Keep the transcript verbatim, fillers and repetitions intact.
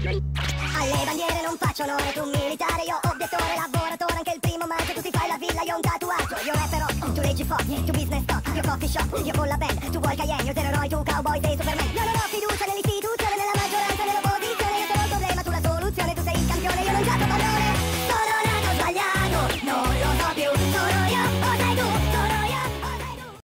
Alle bandiere non faccio onore, tu militare, io obiettore, lavoratore, anche il primo maggio tu ti fai la villa, io ho un tatuaggio. Io rapperò, tu leggi foglie, tu business talk, io coffee shop, io con la band, tu vuoi Cayenne, io zero eroi, tu cowboy, sei Superman. Io non ho fiducia nell'istituzione, nella maggioranza.